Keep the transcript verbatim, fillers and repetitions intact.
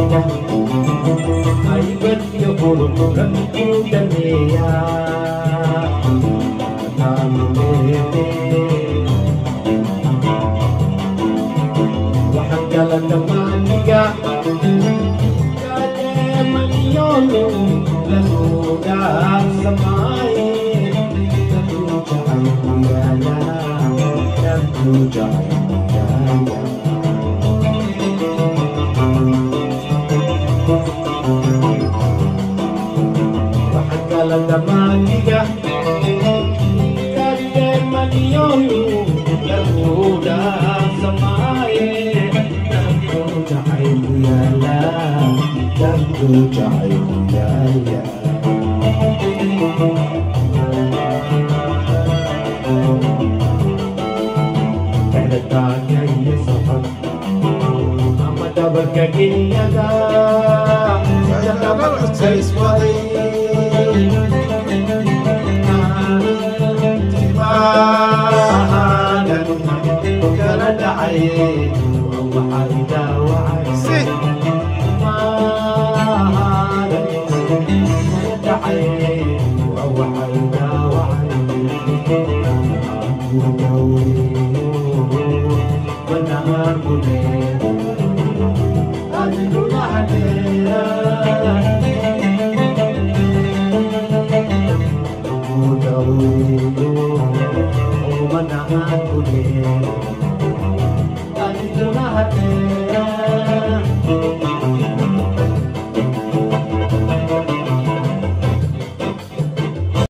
Aibat yukul ranku daneya namete wahakala tamaniga kade maniyonu lanuda samai lagu jahayana lagu jahayana Lamaniga kade maniyonu lanuda samai lagu jahayana lagu jahayana Tanya ya safar amada berkagiyaga jadabat saiswai tibadan kana da'ay wa haida wa aisi tibadan kana da'ay wa haida wa aisi benar boleh adulah dia mudah benar boleh adulah dia